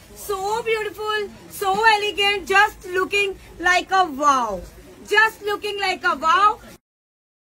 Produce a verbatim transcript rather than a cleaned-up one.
So beautiful, so elegant, just looking like a wow. Just looking like a wow.